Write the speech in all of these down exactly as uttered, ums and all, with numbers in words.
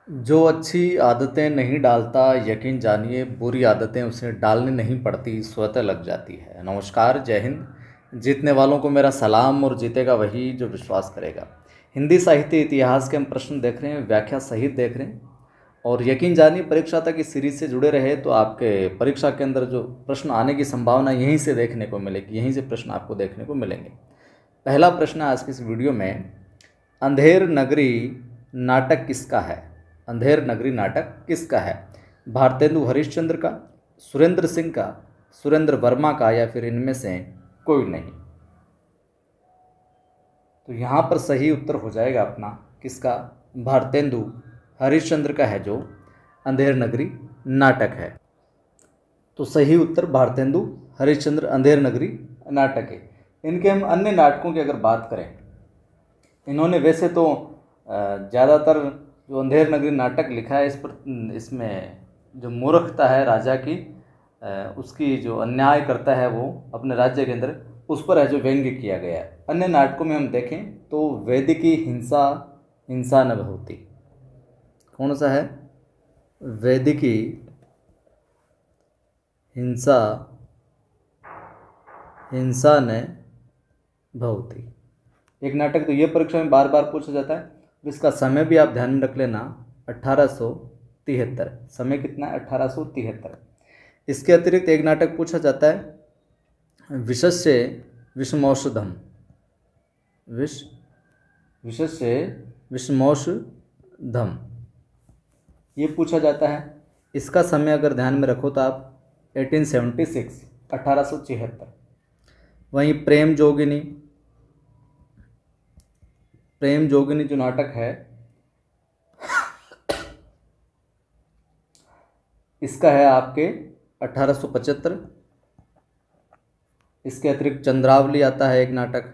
जो अच्छी आदतें नहीं डालता यकीन जानिए बुरी आदतें उसे डालनी नहीं पड़ती स्वतः लग जाती है। नमस्कार, जय हिंद। जीतने वालों को मेरा सलाम और जीतेगा वही जो विश्वास करेगा। हिंदी साहित्य इतिहास के हम प्रश्न देख रहे हैं, व्याख्या सहित देख रहे हैं और यकीन जानिए परीक्षा तक इस सीरीज से जुड़े रहे तो आपके परीक्षा के अंदर जो प्रश्न आने की संभावना यहीं से देखने को मिलेगी, यहीं से प्रश्न आपको देखने को मिलेंगे। पहला प्रश्न आज की इस वीडियो में, अंधेर नगरी नाटक किसका है? अंधेर नगरी नाटक किसका है? भारतेंदु हरिश्चंद्र का, सुरेंद्र सिंह का, सुरेंद्र वर्मा का या फिर इनमें से कोई नहीं? तो यहाँ पर सही उत्तर हो जाएगा अपना किसका? भारतेंदु हरिश्चंद्र का है जो अंधेर नगरी नाटक है। तो सही उत्तर भारतेंदु हरिश्चंद्र अंधेर नगरी नाटक है। इनके हम अन्य नाटकों की अगर बात करें, इन्होंने वैसे तो ज़्यादातर जो अंधेर नगरी नाटक लिखा है इस पर इसमें जो मूर्खता है राजा की, उसकी जो अन्याय करता है वो अपने राज्य के अंदर, उस पर है जो व्यंग्य किया गया है। अन्य नाटकों में हम देखें तो वैदिकी हिंसा हिंसा न भवति, कौन सा है? वैदिकी हिंसा हिंसा न भवति एक नाटक। तो ये परीक्षा में बार बार पूछा जाता है। इसका समय भी आप ध्यान में रख लेना, अट्ठारह सौ तिहत्तर। समय कितना है? अट्ठारह सौ तिहत्तर। इसके अतिरिक्त एक नाटक पूछा जाता है विषस्य विषमौषधम, विष विषस्य विषमौषधम, ये पूछा जाता है। इसका समय अगर ध्यान में रखो तो आप अठारह सौ छिहत्तर, अठारह सौ छिहत्तर। वहीं प्रेम जोगिनी, प्रेम जोगिनी जो नाटक है इसका है आपके अठारह सौ पचहत्तर। इसके अतिरिक्त चंद्रावली आता है एक नाटक।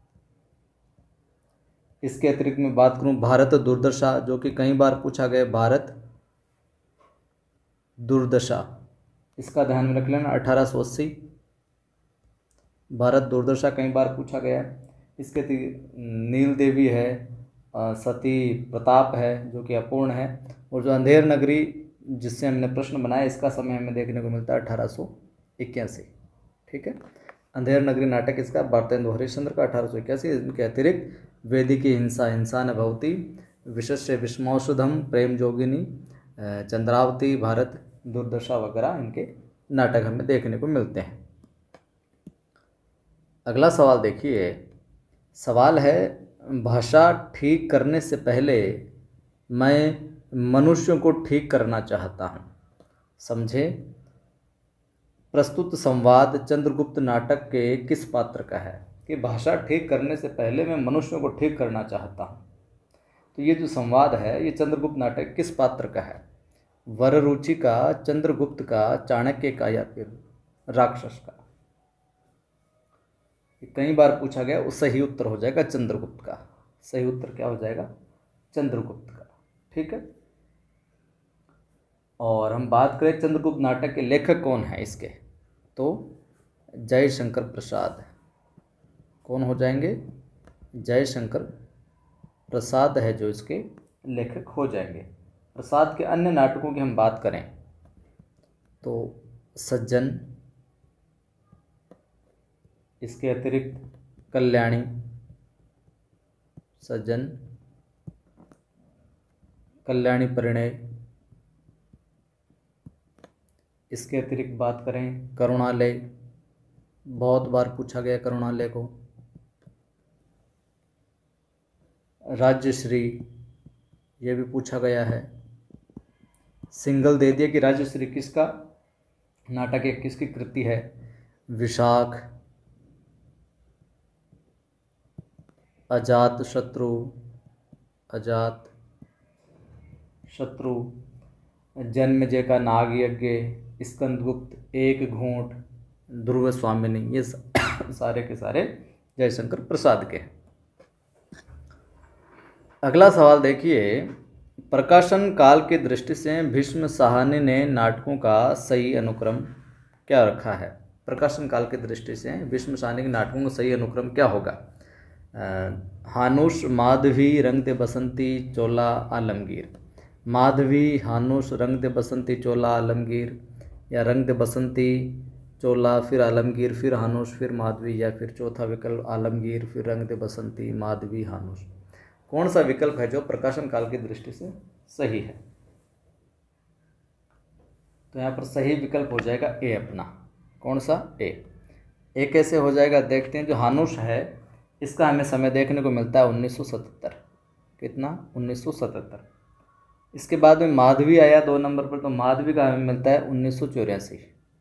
इसके अतिरिक्त मैं बात करूं भारत दुर्दशा, जो कि कई बार पूछा गया, भारत दुर्दशा, इसका ध्यान में रख लेना, अठारह सौ अस्सी। भारत दुर्दशा कई बार पूछा गया। इसके नील देवी है, सती प्रताप है जो कि अपूर्ण है, और जो अंधेर नगरी जिससे हमने प्रश्न बनाया इसका समय हमें देखने को मिलता है अठारह सौ इक्यासी। ठीक है, अंधेर नगरी नाटक इसका भारतेंदु हरिश्चंद्र का अठारह सौ इक्यासी। इनके अतिरिक्त वैदिकी हिंसा हिंसा न भवति, विषस्य विषमौषधम, प्रेम जोगिनी, चंद्रावती, भारत दुर्दशा वगैरह इनके नाटक हमें देखने को मिलते हैं। अगला सवाल देखिए। सवाल है, भाषा ठीक करने से पहले मैं मनुष्यों को ठीक करना चाहता हूँ। समझे, प्रस्तुत संवाद चंद्रगुप्त नाटक के किस पात्र का है? कि भाषा ठीक करने से पहले मैं मनुष्यों को ठीक करना चाहता हूँ। तो ये जो संवाद है ये चंद्रगुप्त नाटक किस पात्र का है? वररुचि का, चंद्रगुप्त का, चाणक्य का या फिर राक्षस का? कई बार पूछा गया, उस सही उत्तर हो जाएगा चंद्रगुप्त का। सही उत्तर क्या हो जाएगा? चंद्रगुप्त का। ठीक है, और हम बात करें चंद्रगुप्त नाटक के लेखक कौन है इसके, तो जयशंकर प्रसाद। कौन हो जाएंगे? जयशंकर प्रसाद है जो इसके लेखक हो जाएंगे। प्रसाद के अन्य नाटकों की हम बात करें तो सज्जन, इसके अतिरिक्त कल्याणी, सज्जन, कल्याणी परिणय, इसके अतिरिक्त बात करें करुणालय, बहुत बार पूछा गया करुणालय को, राज्यश्री, ये भी पूछा गया है। सिंगल दे दिया कि राज्यश्री किसका नाटक है, किसकी कृति है? विशाख, अजात शत्रु, अजात शत्रु, जन्मेजय का नाग यज्ञ, स्कंदगुप्त, एक घूंट, ध्रुव स्वामिनी, ये सारे के सारे जयशंकर प्रसाद के हैं। अगला सवाल देखिए। प्रकाशन काल की दृष्टि से भीष्म साहनी ने नाटकों का सही अनुक्रम क्या रखा है? प्रकाशन काल की दृष्टि से भीष्म साहनी के नाटकों का सही अनुक्रम क्या होगा? हानुष, माधवी, रंगते बसंती, चोला, आलमगीर। माधवी, हानुश, रंग दे बसंती, चोला, आलमगीर, या रंग दे बसंती, चोला, फिर आलमगीर, फिर हानुश, फिर माधवी, या फिर चौथा विकल्प आलमगीर, फिर रंग दे बसंती, माधवी, हानुश। कौन सा विकल्प है जो प्रकाशन काल की दृष्टि से सही है? तो यहाँ पर सही विकल्प हो जाएगा ए अपना। कौन सा? ए। ए कैसे हो जाएगा देखते हैं। जो हानुश है इसका हमें समय देखने को मिलता है उन्नीस सौ सतहत्तर। कितना? उन्नीस सौ सतहत्तर। इसके बाद में माधवी आया दो नंबर पर, तो माधवी का हमें मिलता है उन्नीस सौ चौरासी।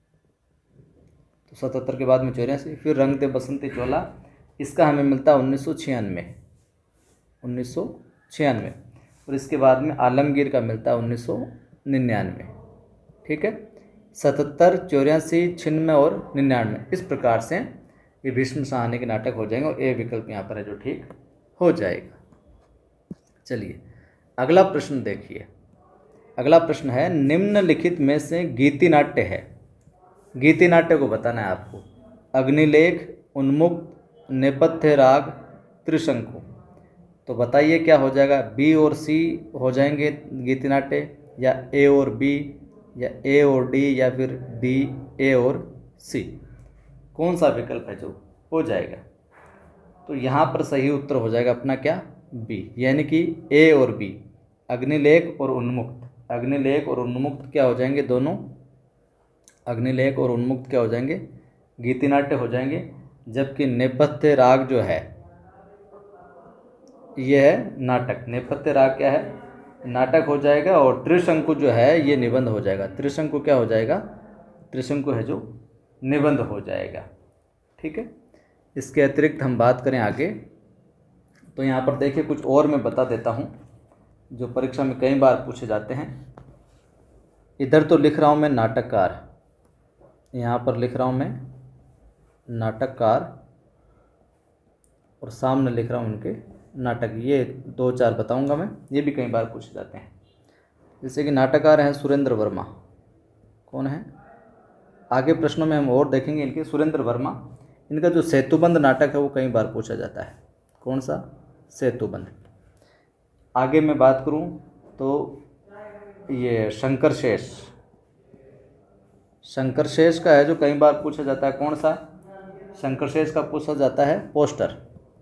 तो सतहत्तर के बाद में चौरासी। फिर रंग दे बसंती चोला, इसका हमें मिलता है उन्नीस सौ छियानवे उन्नीस सौ छियानवे। और इसके बाद में आलमगीर का मिलता है उन्नीस सौ निन्यानवे। ठीक है, सतहत्तर, चौरासी, छियानवे और निन्यानवे, इस प्रकार से ये भीष्म साहनी के नाटक हो जाएंगे और ए विकल्प यहाँ पर है जो ठीक हो जाएगा। चलिए अगला प्रश्न देखिए। अगला प्रश्न है, निम्नलिखित में से गीति नाट्य है। गीति नाट्य को बताना है आपको। अग्निलेख, उन्मुक्त, नेपथ्य राग, त्रिशंकु। तो बताइए क्या हो जाएगा? बी और सी हो जाएंगे गीति नाट्य, या ए और बी, या ए और डी, या फिर डी, ए और सी। कौन सा विकल्प है जो हो जाएगा? तो यहाँ पर सही उत्तर हो जाएगा अपना क्या? बी, यानी कि ए और बी, अग्निलेख और उन्मुक्त। अग्निलेख और उन्मुक्त क्या हो जाएंगे? दोनों अग्निलेख और उन्मुक्त क्या हो जाएंगे? गीति नाट्य हो जाएंगे। जबकि नेपथ्य राग जो है ये है नाटक। नेपथ्य राग क्या है? नाटक हो जाएगा। और त्रिशंकु जो है ये निबंध हो जाएगा। त्रिशंकु क्या हो जाएगा? त्रिशंकु है जो निबंध हो जाएगा। ठीक है, इसके अतिरिक्त हम बात करें आगे, तो यहाँ पर देखिए कुछ और मैं बता देता हूँ जो परीक्षा में कई बार पूछे जाते हैं। इधर तो लिख रहा हूँ मैं नाटककार, यहाँ पर लिख रहा हूँ मैं नाटककार, और सामने लिख रहा हूँ उनके नाटक। ये दो चार बताऊंगा मैं, ये भी कई बार पूछे जाते हैं। जैसे कि नाटककार हैं सुरेंद्र वर्मा। कौन है? आगे प्रश्नों में हम और देखेंगे इनके। सुरेंद्र वर्मा, इनका जो सेतुबंध नाटक है वो कई बार पूछा जाता है। कौन सा? सेतुबंध। आगे मैं बात करूं तो ये शंकर शेष, शंकर शेष का है जो कई बार पूछा जाता है। कौन सा? शंकर शेष का पूछा जाता है पोस्टर,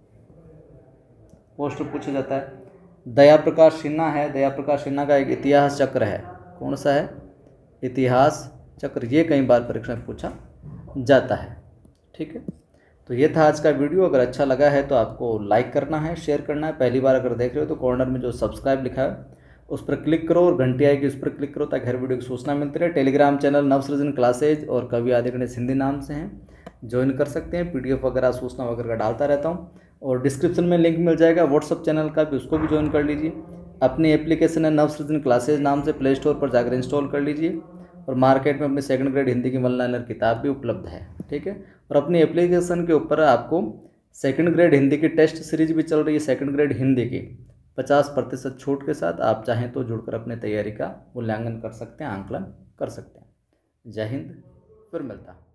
पोस्टर पूछा जाता है। दया प्रकाश सिन्हा है, दया प्रकाश सिन्हा का एक इतिहास चक्र है। कौन सा है? इतिहास चक्र। ये कई बार परीक्षा में पूछा जाता है। ठीक है, तो ये था आज का वीडियो। अगर अच्छा लगा है तो आपको लाइक करना है, शेयर करना है। पहली बार अगर देख रहे हो तो कॉर्नर में जो सब्सक्राइब लिखा है उस पर क्लिक करो और घंटी आएगी उस पर क्लिक करो ताकि हर वीडियो की सूचना मिलती रहे। टेलीग्राम चैनल नवसृजन क्लासेज और कवि आदि गणेश हिंदी नाम से हैं, ज्वाइन कर सकते हैं। पीडीएफ वगैरह सूचना वगैरह का डालता रहता हूँ। और डिस्क्रिप्शन में लिंक मिल जाएगा व्हाट्सअप चैनल का भी, उसको भी ज्वाइन कर लीजिए। अपनी एप्लीकेशन है नवसृजन क्लासेज नाम से, प्ले स्टोर पर जाकर इंस्टॉल कर लीजिए। और मार्केट में अपनी सेकंड ग्रेड हिंदी की वन लाइनर किताब भी उपलब्ध है। ठीक है, और अपनी एप्लीकेशन के ऊपर आपको सेकंड ग्रेड हिंदी की टेस्ट सीरीज भी चल रही है। सेकंड ग्रेड हिंदी की पचास प्रतिशत छूट के साथ आप चाहें तो जुड़कर अपनी तैयारी का मूल्यांकन कर सकते हैं, आंकलन कर सकते हैं। जय हिंद, फिर मिलता है।